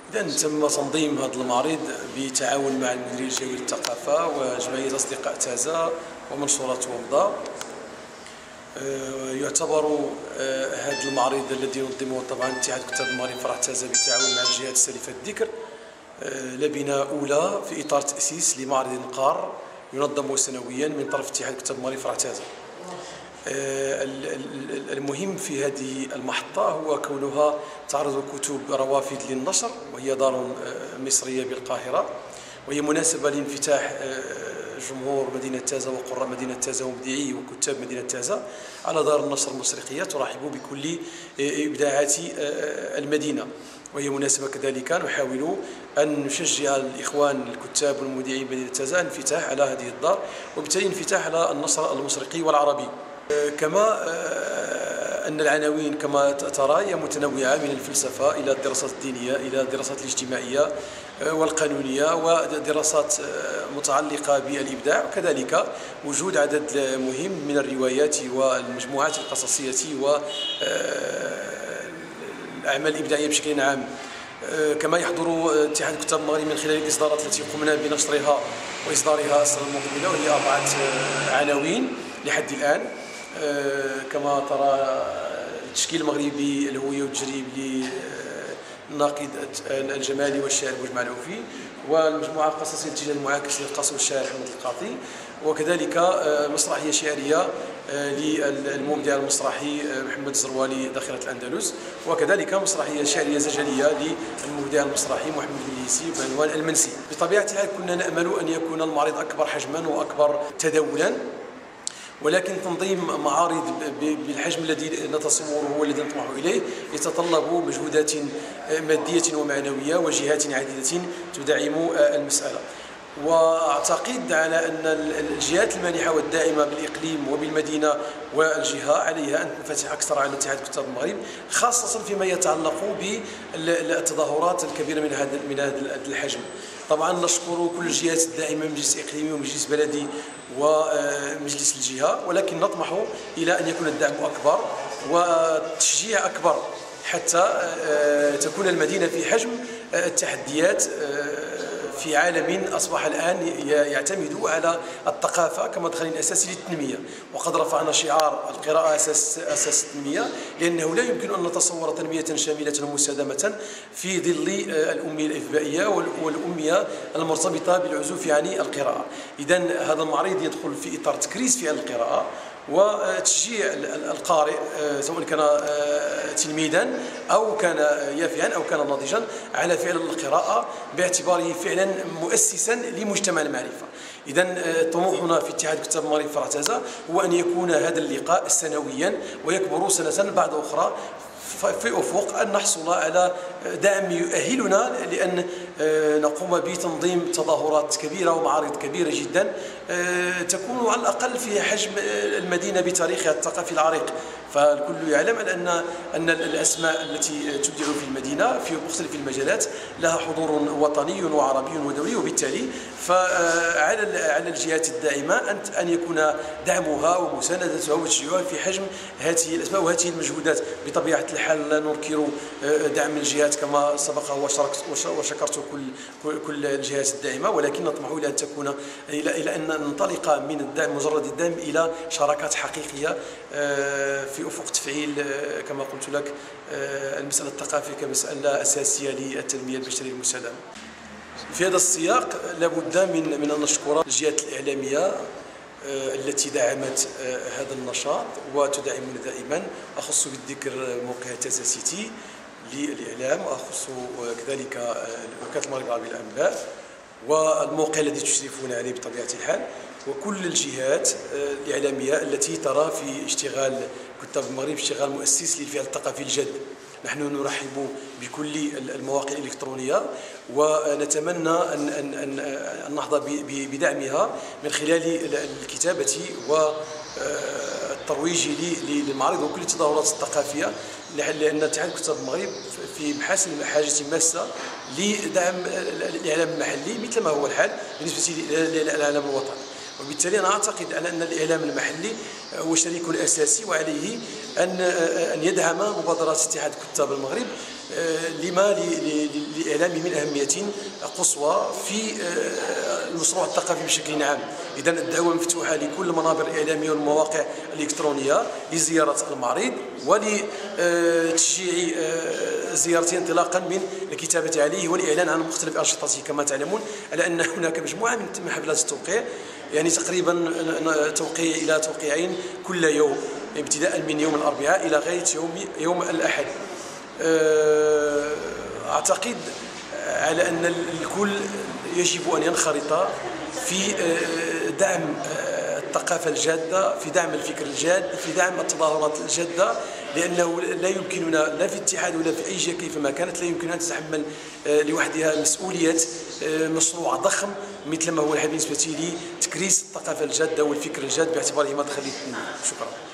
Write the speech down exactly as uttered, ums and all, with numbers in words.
إذا تم تنظيم هذا المعرض بتعاون مع المديرية الجوية للثقافة وجمعية أصدقاء تازا ومنشورات ومضة. يعتبر هذا المعرض الذي ينظمه طبعا اتحاد كتاب المغرب فرع تازا بالتعاون مع الجهات السالفة الذكر لبنة أولى في إطار تأسيس لمعرض قار ينظم سنويا من طرف اتحاد كتاب المغرب فرع تازا. المهم في هذه المحطة هو كونها تعرض كتب روافد للنشر، وهي دار مصرية بالقاهرة، وهي مناسبة لانفتاح جمهور مدينة تازا وقراء مدينة تازا ومبدعي وكتاب مدينة تازا على دار النشر المشرقية ترحب بكل إبداعات المدينة. وهي مناسبة كذلك نحاول أن نشجع الإخوان الكتاب والمبدعين مدينة تازا الانفتاح على هذه الدار، وبالتالي انفتاح على النشر المشرقي والعربي. كما أن العناوين كما ترى هي متنوعة من الفلسفة إلى الدراسات الدينية إلى الدراسات الاجتماعية والقانونية ودراسات متعلقة بالإبداع، وكذلك وجود عدد مهم من الروايات والمجموعات القصصية والأعمال الإبداعية بشكل عام. كما يحضر اتحاد كتاب المغرب من خلال الإصدارات التي قمنا بنشرها وإصدارها السنة المقبلة، وهي أربعة عناوين لحد الآن. كما ترى التشكيل المغربي الهوية والتجريب للناقد الجمالي والشاعر بوج معلوفي، والمجموعة القصصية الاتجاه المعاكس للقاص والشاعر حمد القاطي، وكذلك مسرحية شعرية للمبدع المسرحي محمد الزروالي ذاخرة الأندلس، وكذلك مسرحية شعرية زجلية للمبدع المسرحي محمد بن يسي بعنوان المنسي. بطبيعة الحال كنا نأمل أن يكون المعرض أكبر حجما وأكبر تداولا، ولكن تنظيم معارض بالحجم الذي نتصوره والذي نطمح إليه يتطلب مجهودات مادية ومعنوية وجهات عديدة تدعم المسألة. واعتقد على ان الجهات المانحه والداعمه بالاقليم وبالمدينه والجهه عليها ان تنفتح اكثر على اتحاد كتاب المغرب، خاصه فيما يتعلق بالتظاهرات الكبيره من هذا من هذا الحجم. طبعا نشكر كل الجهات الداعمه، مجلس اقليمي ومجلس بلدي ومجلس الجهه، ولكن نطمح الى ان يكون الدعم اكبر والتشجيع اكبر حتى تكون المدينه في حجم التحديات في عالم أصبح الآن يعتمد على الثقافة كمدخل أساسي للتنمية. وقد رفعنا شعار القراءة أساس أساس التنمية، لأنه لا يمكن أن نتصور تنمية شاملة ومستدامة في ظل الأمية الإثبائية والأمية المرتبطة بالعزوف عن القراءة. إذن هذا المعرض يدخل في إطار تكريس في القراءة وتشجيع القارئ سواء كان تلميذا أو كان يافعا أو كان ناضجا على فعل القراءة باعتباره فعلا مؤسسا لمجتمع المعرفة. إذن طموحنا في اتحاد كتاب المغرب فرع تازا هو أن يكون هذا اللقاء سنويا ويكبر سنة بعد أخرى في أفق أن نحصل على دعم يؤهلنا لأن نقوم بتنظيم تظاهرات كبيرة ومعارض كبيرة جدا تكون على الأقل في حجم المدينة بتاريخها الثقافي العريق. فالكل يعلم أن أن الأسماء التي تبدع في المدينة في مختلف المجالات لها حضور وطني وعربي ودولي، وبالتالي فعلى على الجهات الداعمة أن يكون دعمها ومساندتها وتشجيعها في حجم هذه الأسماء وهذه المجهودات. بطبيعة الحال لا ننكر دعم الجهات كما سبق وشكرت كل كل الجهات الداعمة، ولكن نطمح إلى أن تكون إلى إلى أن ننطلق من الدعم مجرد الدعم إلى شراكات حقيقية في أفق تفعيل كما قلت لك المسألة الثقافية كمسألة أساسية للتنمية البشرية المستدامة. في هذا السياق لابد من من أن نشكر الجهات الإعلامية التي دعمت هذا النشاط وتدعمنا دائما. أخص بالذكر موقع تازا سيتي للإعلام، وأخص كذلك وكالة المغرب العربي للأنباء والموقع الذي تشرفون عليه بطبيعة الحال، وكل الجهات الإعلامية التي ترى في اشتغال كتاب المغرب اشتغال مؤسس للفعل الثقافي الجاد. نحن نرحب بكل المواقع الإلكترونية ونتمنى أن أن أن نحظى بدعمها من خلال الكتابة والترويج للمعرض وكل التظاهرات الثقافية، لأن اتحاد كتاب المغرب في محاسن حاجة ماسة لدعم الإعلام المحلي مثل ما هو الحال بالنسبة للإعلام الوطني. وبالتالي أنا أعتقد على أن الإعلام المحلي هو شريك الأساسي، وعليه أن أن يدعم مبادرات اتحاد كتاب المغرب لما لإعلامه من أهمية قصوى في المشروع الثقافي بشكل عام. إذا الدعوة مفتوحة لكل المنابر الإعلامية والمواقع الإلكترونية لزيارة المعرض ولتشجيع زيارته انطلاقا من الكتابة عليه والإعلان عن مختلف أنشطته. كما تعلمون على أن هناك مجموعة من حفلات التوقيع، يعني تقريبا توقيع إلى توقيعين كل يوم، ابتداء من يوم الأربعاء إلى غاية يوم يوم الأحد. أعتقد على أن الكل يجب أن ينخرط في دعم الثقافة الجادة، في دعم الفكر الجاد، في دعم التظاهرات الجادة، لأنه لا يمكننا لا في اتحاد ولا في أي جهة كيفما كانت لا يمكنها أن تتحمل لوحدها مسؤولية مشروع ضخم مثل ما هو بالنسبة لي تكريس الثقافة الجادة والفكر الجاد باعتباره مدخل للتنمية. شكرا.